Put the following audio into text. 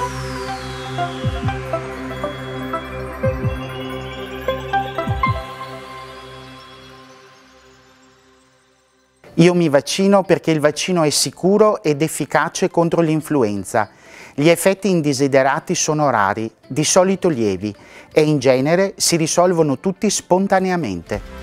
Io mi vaccino perché il vaccino è sicuro ed efficace contro l'influenza. Gli effetti indesiderati sono rari, di solito lievi, e in genere si risolvono tutti spontaneamente.